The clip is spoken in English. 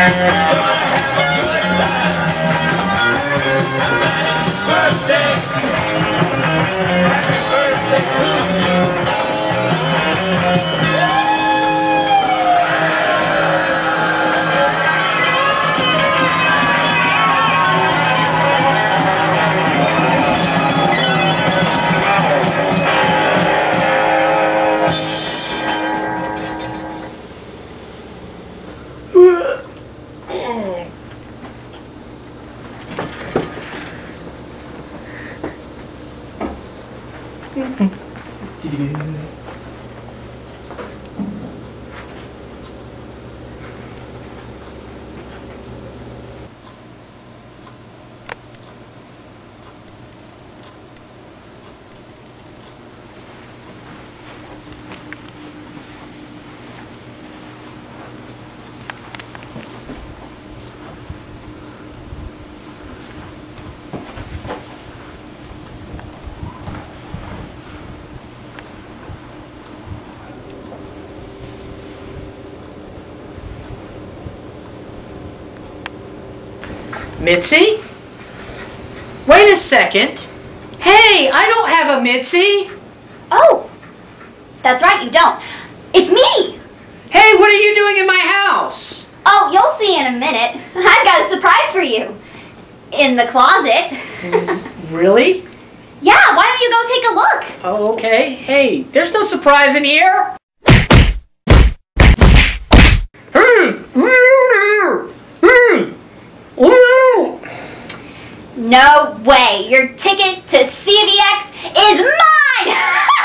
Mitzi? Wait a second. Hey, I don't have a Mitzi. Oh, that's right, you don't. It's me. Hey, what are you doing in my house? Oh, you'll see in a minute. I've got a surprise for you. In the closet. Really? Yeah, why don't you go take a look? Oh, okay. Hey, there's no surprise in here. No way. Your ticket to CVX is mine!